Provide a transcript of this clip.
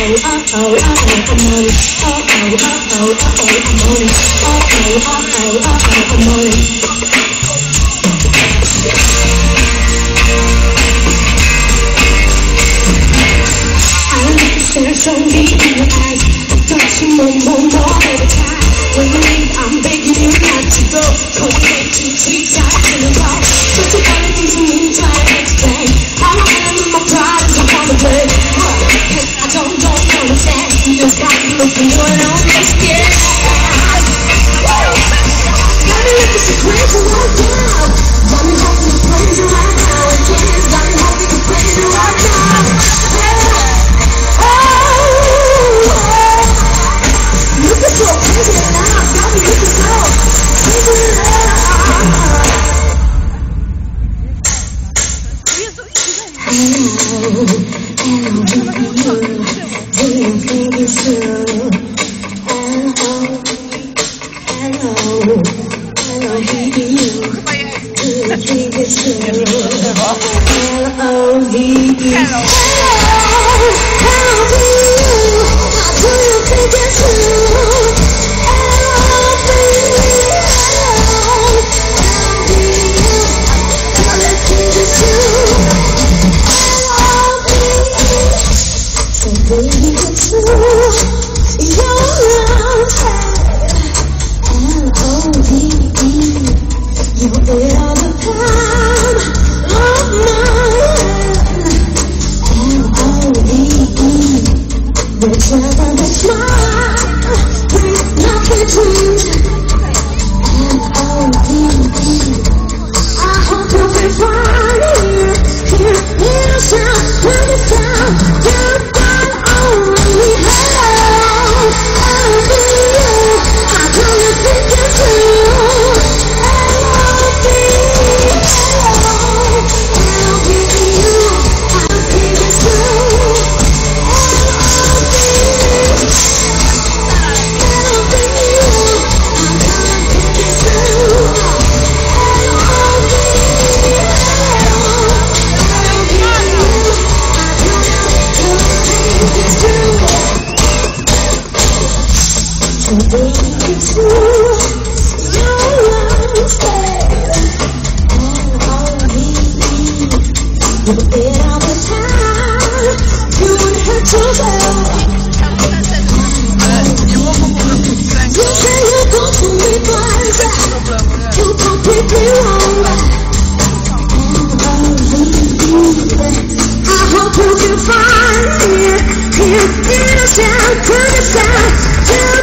So deep in your eyes, touch you more every time. When you leave, I'm begging you not to go. Cause you make too sweet, I'm feeling wrong. Such a funny thing to me, trying to explain. All I am in my pride is I'm on the way. Cause I don't understand. You just got me looking good on this, yeah. Got me looking so crazy right now. Got me hoping to praise you right now. And yes, got me hoping to praise you right now. Looking so crazy now, got me looking so crazy now. Hello, do you think it's true? Hello, baby, you. Do you think it's true? L.O.V.E. Put your sound, put your sound.